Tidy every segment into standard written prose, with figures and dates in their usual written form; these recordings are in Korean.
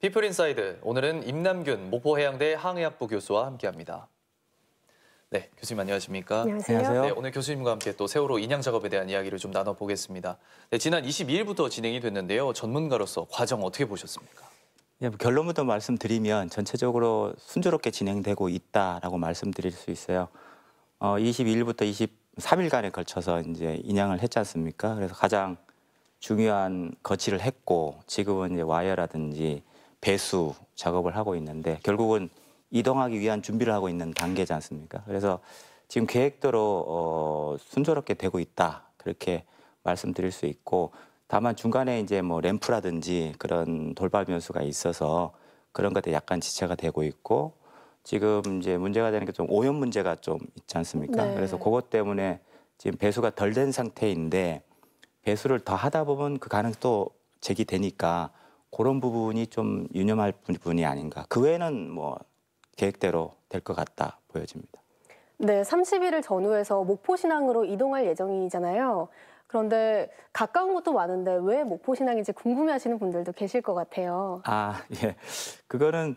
피플인사이드, 오늘은 임남균 목포해양대 항해학부 교수와 함께합니다. 네, 교수님 안녕하십니까? 안녕하세요. 네, 오늘 교수님과 함께 또 세월호 인양 작업에 대한 이야기를 좀 나눠보겠습니다. 네, 지난 22일부터 진행이 됐는데요. 전문가로서 과정 어떻게 보셨습니까? 예, 결론부터 말씀드리면 전체적으로 순조롭게 진행되고 있다라고 말씀드릴 수 있어요. 22일부터 23일간에 걸쳐서 이제 인양을 했지 않습니까? 그래서 가장 중요한 거치를 했고 지금은 이제 와이어라든지 배수 작업을 하고 있는데 결국은 이동하기 위한 준비를 하고 있는 단계지 않습니까? 그래서 지금 계획대로 순조롭게 되고 있다 그렇게 말씀드릴 수 있고 다만 중간에 이제 뭐 램프라든지 그런 돌발 변수가 있어서 그런 것들이 약간 지체가 되고 있고 지금 이제 문제가 되는 게 좀 오염 문제가 좀 있지 않습니까? 네. 그래서 그것 때문에 지금 배수가 덜 된 상태인데 배수를 더 하다 보면 그 가능성이 또 제기되니까 그런 부분이 좀 유념할 부분이 아닌가. 그 외에는 뭐 계획대로 될 것 같다 보여집니다. 네, 30일을 전후해서 목포신항으로 이동할 예정이잖아요. 그런데 가까운 곳도 많은데 왜 목포신항인지 궁금해하시는 분들도 계실 것 같아요. 아, 예. 그거는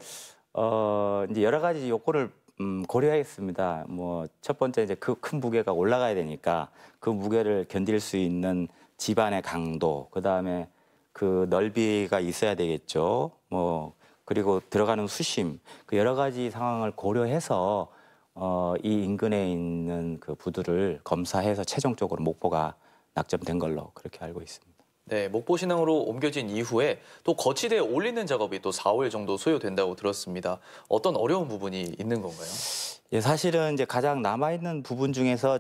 이제 여러 가지 요건을 고려하겠습니다. 뭐 첫 번째 이제 그 큰 무게가 올라가야 되니까 그 무게를 견딜 수 있는 지반의 강도, 그다음에 그 넓이가 있어야 되겠죠. 뭐 그리고 들어가는 수심, 그 여러 가지 상황을 고려해서 이 인근에 있는 그 부두를 검사해서 최종적으로 목포가 낙점된 걸로 그렇게 알고 있습니다. 네, 목포신항으로 옮겨진 이후에 또 거치대에 올리는 작업이 또 4월 정도 소요된다고 들었습니다. 어떤 어려운 부분이 있는 건가요? 예, 사실은 이제 가장 남아있는 부분 중에서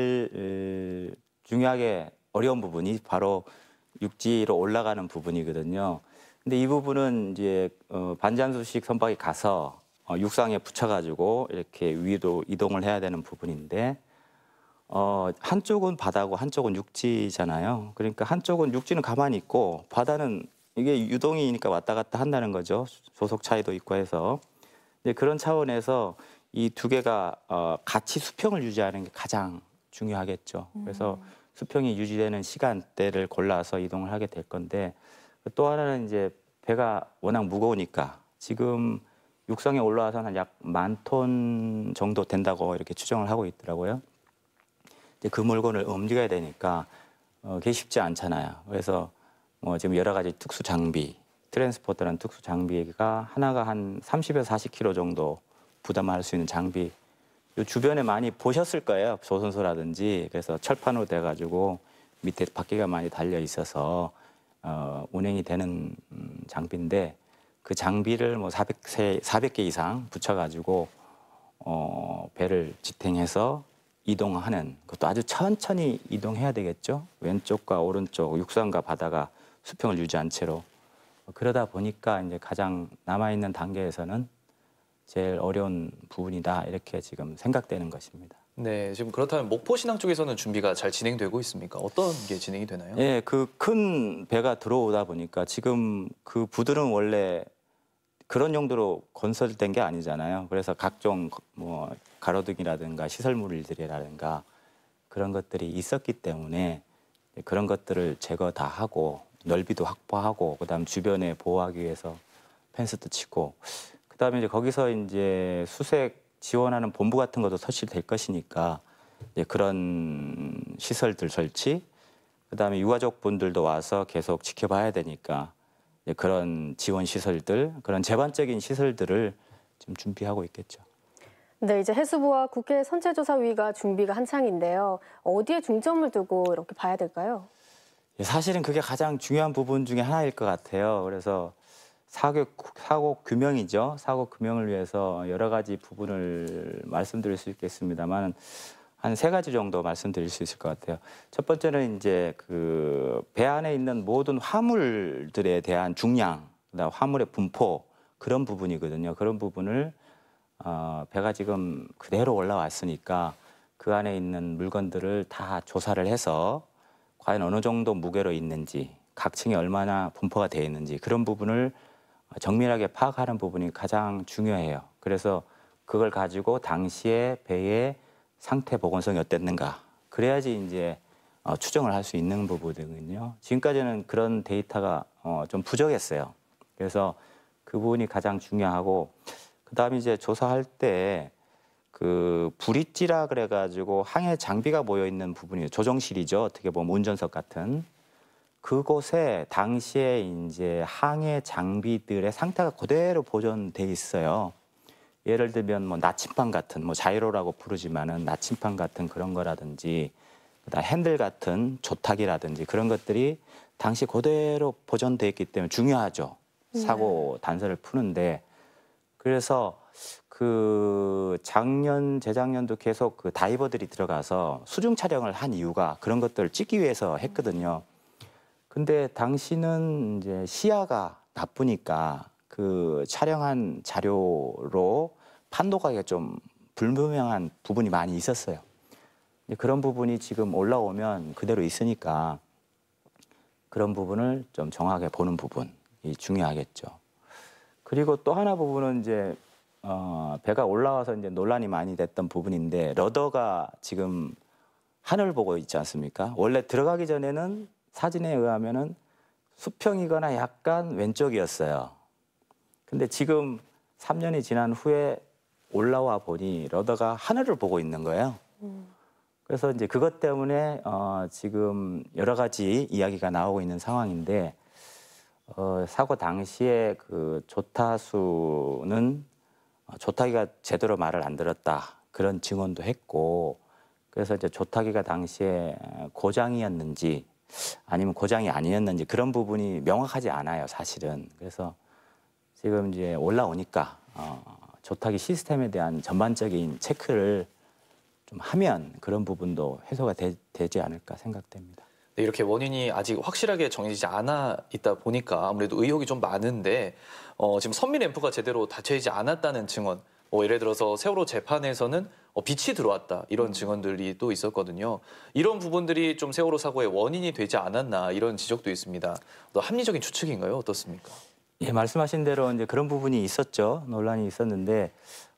제일 중요하게 어려운 부분이 바로 육지로 올라가는 부분이거든요. 근데 이 부분은 이제 반잔수식 선박이 가서 육상에 붙여가지고 이렇게 위로 이동을 해야 되는 부분인데 한쪽은 바다고 한쪽은 육지잖아요. 그러니까 한쪽은 육지는 가만히 있고 바다는 이게 유동이니까 왔다 갔다 한다는 거죠. 조속 차이도 있고 해서. 이제 그런 차원에서 이 두 개가 같이 수평을 유지하는 게 가장 중요하겠죠. 그래서 수평이 유지되는 시간대를 골라서 이동을 하게 될 건데 또 하나는 이제 배가 워낙 무거우니까 지금 육상에 올라와서는 약 10,000톤 정도 된다고 이렇게 추정을 하고 있더라고요. 이제 그 물건을 움직여야 되니까 그게 쉽지 않잖아요. 그래서 뭐 지금 여러 가지 특수 장비, 트랜스포터라는 특수 장비가 하나가 한 30에서 40kg 정도 부담할 수 있는 장비. 요 주변에 많이 보셨을 거예요. 조선소라든지. 그래서 철판으로 돼가지고 밑에 바퀴가 많이 달려 있어서 운행이 되는 장비인데 그 장비를 뭐 400개 이상 붙여가지고 배를 지탱해서 이동하는 것도 아주 천천히 이동해야 되겠죠. 왼쪽과 오른쪽, 육상과 바다가 수평을 유지한 채로. 그러다 보니까 이제 가장 남아있는 단계에서는 제일 어려운 부분이다 이렇게 지금 생각되는 것입니다. 네, 지금 그렇다면 목포신항 쪽에서는 준비가 잘 진행되고 있습니까? 어떤 게 진행이 되나요? 예, 그 큰 배가 들어오다 보니까 지금 그 부두는 원래 그런 용도로 건설된 게 아니잖아요. 그래서 각종 뭐 가로등이라든가 시설물들이라든가 그런 것들이 있었기 때문에 그런 것들을 제거 다 하고 넓이도 확보하고 그다음 주변에 보호하기 위해서 펜스도 치고 그다음에 이제 거기서 이제 수색 지원하는 본부 같은 것도 설치될 것이니까 이제 그런 시설들 설치 그다음에 유가족 분들도 와서 계속 지켜봐야 되니까 그런 지원 시설들, 그런 제반적인 시설들을 지금 준비하고 있겠죠. 네, 이제 해수부와 국회 선체조사위가 준비가 한창인데요. 어디에 중점을 두고 이렇게 봐야 될까요? 사실은 그게 가장 중요한 부분 중에 하나일 것 같아요. 그래서 사고 규명이죠. 사고 규명을 위해서 여러 가지 부분을 말씀드릴 수 있겠습니다만 한 3가지 정도 말씀드릴 수 있을 것 같아요. 첫 번째는 이제 그 배 안에 있는 모든 화물들에 대한 중량, 그다음 화물의 분포 그런 부분이거든요. 그런 부분을 배가 지금 그대로 올라왔으니까 그 안에 있는 물건들을 다 조사를 해서 과연 어느 정도 무게로 있는지, 각 층에 얼마나 분포가 되어 있는지 그런 부분을 정밀하게 파악하는 부분이 가장 중요해요. 그래서 그걸 가지고 당시에 배의 상태 보건성이 어땠는가 그래야지 이제 추정을 할 수 있는 부분이거든요. 지금까지는 그런 데이터가 좀 부족했어요. 그래서 그 부분이 가장 중요하고 그다음에 이제 조사할 때 그 브릿지라 그래가지고 항해 장비가 모여 있는 부분이에요. 조종실이죠. 어떻게 보면 운전석 같은 그곳에 당시에 이제 항해 장비들의 상태가 그대로 보존돼 있어요. 예를 들면 뭐 나침반 같은 뭐 자이로라고 부르지만은 나침반 같은 그런 거라든지 그다음 핸들 같은 조타기라든지 그런 것들이 당시 그대로 보존돼 있기 때문에 중요하죠. 사고 단서를 푸는데 그래서 그 작년 재작년도 계속 그 다이버들이 들어가서 수중 촬영을 한 이유가 그런 것들을 찍기 위해서 했거든요. 근데 당시는 이제 시야가 나쁘니까 그 촬영한 자료로 판도가 좀 불분명한 부분이 많이 있었어요. 그런 부분이 지금 올라오면 그대로 있으니까 그런 부분을 좀 정확하게 보는 부분이 중요하겠죠. 그리고 또 하나 부분은 이제 배가 올라와서 이제 논란이 많이 됐던 부분인데 러더가 지금 하늘 보고 있지 않습니까? 원래 들어가기 전에는 사진에 의하면은 수평이거나 약간 왼쪽이었어요. 근데 지금 3년이 지난 후에 올라와 보니 러더가 하늘을 보고 있는 거예요. 그래서 이제 그것 때문에 지금 여러 가지 이야기가 나오고 있는 상황인데 사고 당시에 그 조타수는 조타기가 제대로 말을 안 들었다 그런 증언도 했고 그래서 이제 조타기가 당시에 고장이었는지 아니면 고장이 아니었는지 그런 부분이 명확하지 않아요 사실은. 그래서 지금 이제 올라오니까 조타기 시스템에 대한 전반적인 체크를 좀 하면 그런 부분도 해소가 되지 않을까 생각됩니다. 네, 이렇게 원인이 아직 확실하게 정해지지 않아 있다 보니까 아무래도 의혹이 좀 많은데 지금 선미 램프가 제대로 닫혀지지 않았다는 증언, 예를 들어서 세월호 재판에서는 빛이 들어왔다 이런 증언들이 또 있었거든요. 이런 부분들이 좀 세월호 사고의 원인이 되지 않았나 이런 지적도 있습니다. 또 합리적인 추측인가요? 어떻습니까? 예, 말씀하신 대로 이제 그런 부분이 있었죠. 논란이 있었는데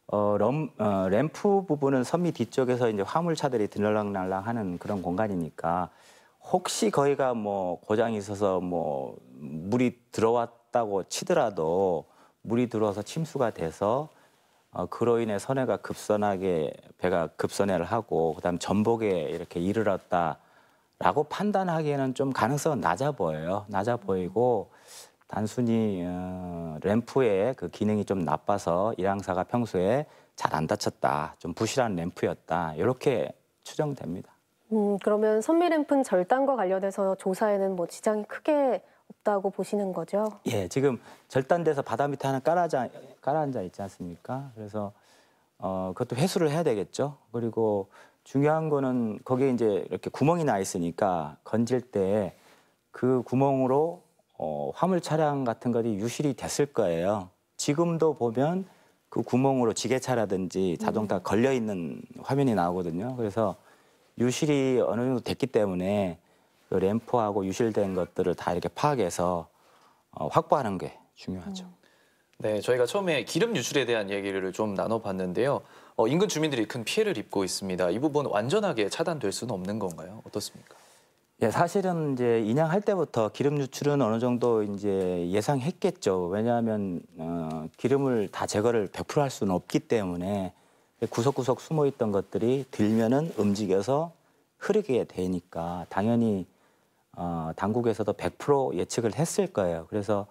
램프 부분은 선미 뒤쪽에서 이제 화물차들이 들락날락하는 그런 공간이니까 혹시 거기가 뭐 고장이 있어서 뭐 물이 들어왔다고 치더라도 물이 들어와서 침수가 돼서 그로 인해 선해가 급선하게 배가 급선회를 하고 그다음 전복에 이렇게 이르렀다라고 판단하기에는 좀 가능성은 낮아 보여요. 낮아 보이고 단순히 램프의 그 기능이 좀 나빠서 일항사가 평소에 잘 안 다쳤다, 좀 부실한 램프였다 이렇게 추정됩니다. 그러면 선미 램프는 절단과 관련해서 조사에는 뭐 지장이 크게 없다고 보시는 거죠? 예, 지금 절단돼서 바다 밑에 하나 깔아앉아 있지 않습니까? 그래서 그것도 회수를 해야 되겠죠. 그리고 중요한 거는 거기에 이제 이렇게 구멍이 나 있으니까 건질 때 그 구멍으로 화물 차량 같은 것이 유실이 됐을 거예요. 지금도 보면 그 구멍으로 지게차라든지 자동차 걸려 있는 화면이 나오거든요. 그래서 유실이 어느 정도 됐기 때문에 그 램프하고 유실된 것들을 다 이렇게 파악해서 확보하는 게 중요하죠. 네, 저희가 처음에 기름 유출에 대한 얘기를 좀 나눠봤는데요. 인근 주민들이 큰 피해를 입고 있습니다. 이 부분 완전하게 차단될 수는 없는 건가요? 어떻습니까? 예, 사실은 이제 인양할 때부터 기름 유출은 어느 정도 이제 예상했겠죠. 왜냐하면 기름을 다 제거를 100% 할 수는 없기 때문에 구석구석 숨어 있던 것들이 들면은 움직여서 흐르게 되니까 당연히 당국에서도 100% 예측을 했을 거예요. 그래서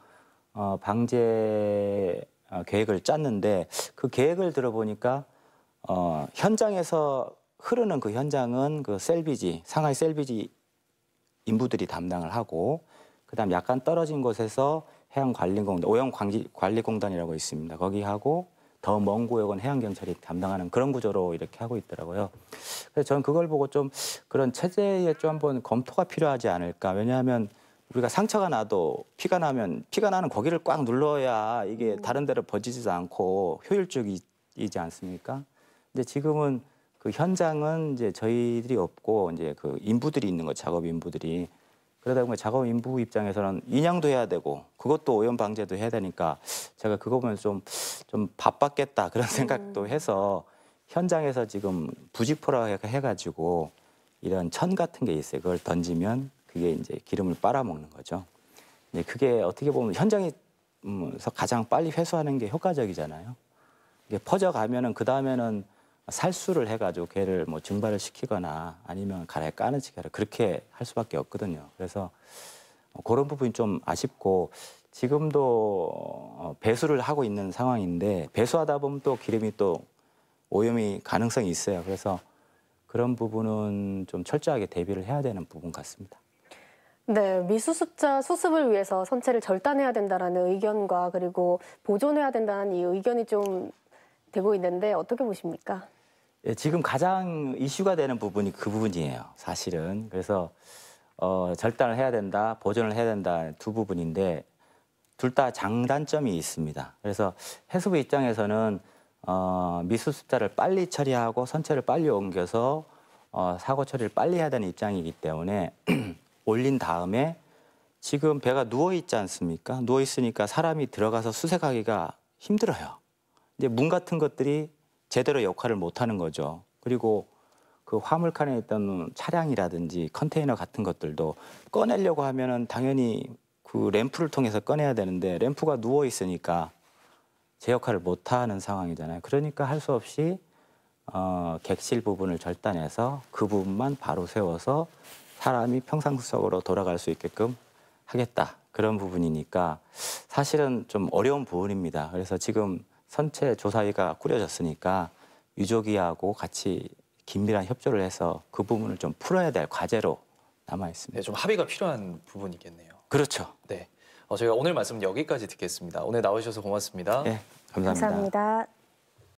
방제 계획을 짰는데 그 계획을 들어보니까 현장에서 흐르는 그 현장은 그 셀비지 상하이 셀비지 인부들이 담당을 하고 그다음 약간 떨어진 곳에서 해양관리공단, 오염관리공단이라고 있습니다. 거기 하고 더 먼 구역은 해양경찰이 담당하는 그런 구조로 이렇게 하고 있더라고요. 그래서 저는 그걸 보고 좀 그런 체제에 좀 한번 검토가 필요하지 않을까. 왜냐하면 우리가 상처가 나도 피가 나는 거기를 꽉 눌러야 이게 다른 데로 번지지도 않고 효율적이지 않습니까? 근데 지금은 그 현장은 이제 저희들이 없고 이제 그 인부들이 있는 거 작업 인부들이 그러다 보면 작업 인부 입장에서는 인양도 해야 되고 그것도 오염 방제도 해야 되니까 제가 그거 보면 좀 바빴겠다 그런 생각도 해서 현장에서 지금 부직포라고 해가지고 이런 천 같은 게 있어요. 그걸 던지면 그게 이제 기름을 빨아먹는 거죠. 이제 그게 어떻게 보면 현장이 가장 빨리 회수하는 게 효과적이잖아요. 이게 퍼져가면은 그 다음에는 살수를 해가지고 개를 뭐 증발을 시키거나 아니면 가라에 까느지거나 그렇게 할 수밖에 없거든요. 그래서 그런 부분이 좀 아쉽고 지금도 배수를 하고 있는 상황인데 배수하다 보면 또 기름이 또 오염이 가능성이 있어요. 그래서 그런 부분은 좀 철저하게 대비를 해야 되는 부분 같습니다. 네, 미수습자 수습을 위해서 선체를 절단해야 된다라는 의견과 그리고 보존해야 된다는 이 의견이 좀 되고 있는데 어떻게 보십니까? 예, 지금 가장 이슈가 되는 부분이 그 부분이에요. 사실은. 그래서 절단을 해야 된다, 보존을 해야 된다 두 부분인데 둘 다 장단점이 있습니다. 그래서 해수부 입장에서는 미수습자를 빨리 처리하고 선체를 빨리 옮겨서 사고 처리를 빨리 해야 되는 입장이기 때문에 올린 다음에 지금 배가 누워 있지 않습니까? 누워 있으니까 사람이 들어가서 수색하기가 힘들어요. 이제 문 같은 것들이 제대로 역할을 못 하는 거죠. 그리고 그 화물칸에 있던 차량이라든지 컨테이너 같은 것들도 꺼내려고 하면은 당연히 그 램프를 통해서 꺼내야 되는데 램프가 누워 있으니까 제 역할을 못 하는 상황이잖아요. 그러니까 할 수 없이 객실 부분을 절단해서 그 부분만 바로 세워서 사람이 평상석으로 돌아갈 수 있게끔 하겠다. 그런 부분이니까 사실은 좀 어려운 부분입니다. 그래서 지금 선체 조사위가 꾸려졌으니까 유족이하고 같이 긴밀한 협조를 해서 그 부분을 좀 풀어야 될 과제로 남아 있습니다. 네, 좀 합의가 필요한 부분이겠네요. 그렇죠. 네, 저희가 오늘 말씀 여기까지 듣겠습니다. 오늘 나오셔서 고맙습니다. 네, 감사합니다. 감사합니다.